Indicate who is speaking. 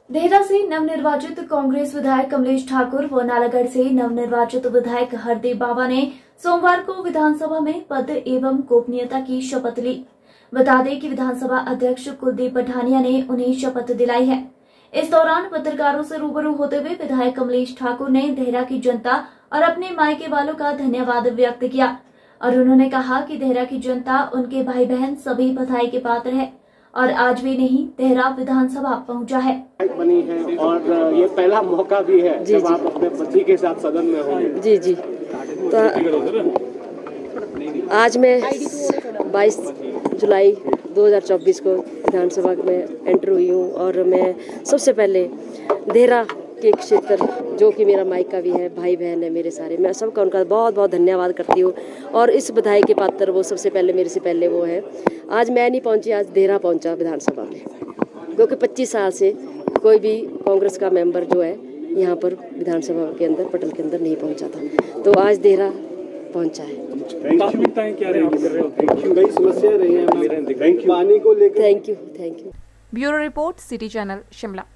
Speaker 1: देहरा से नवनिर्वाचित कांग्रेस विधायक कमलेश ठाकुर व नालागढ़ से नवनिर्वाचित विधायक हरदेव बाबा ने सोमवार को विधानसभा में पद एवं गोपनीयता की शपथ ली। बता दें कि विधानसभा अध्यक्ष कुलदीप पठानिया ने उन्हें शपथ दिलाई है। इस दौरान पत्रकारों से रूबरू होते हुए विधायक कमलेश ठाकुर ने देहरा की जनता और अपने मायके वालों का धन्यवाद व्यक्त किया और उन्होंने कहा कि देहरा की जनता, उनके भाई बहन सभी बधाई के पात्र है और आज भी नहीं देहरा विधानसभा पहुंचा है।
Speaker 2: बनी है और ये पहला मौका भी है जब आप अपने पति के साथ सदन में होंगे।
Speaker 3: जी जी। तो आज मैं 22 जुलाई 2024 को विधानसभा में एंटर हुई हूँ और मैं सबसे पहले देहरा के क्षेत्र, जो कि मेरा मायका भी है, भाई बहन है मेरे सारे, मैं सबका उनका बहुत बहुत धन्यवाद करती हूँ। और इस बधाई के पात्र वो सबसे पहले मेरे से पहले वो है। आज मैं नहीं पहुँची, आज देहरा पहुँचा विधानसभा में, क्योंकि 25 साल से कोई भी कांग्रेस का मेंबर जो है यहाँ पर विधानसभा के अंदर पटल के अंदर नहीं पहुँचा था, तो आज देहरा पहुँचा है।
Speaker 2: समस्या रही है पानी को लेकर।
Speaker 3: Thank you.
Speaker 4: Bureau report, city channel, Shimla.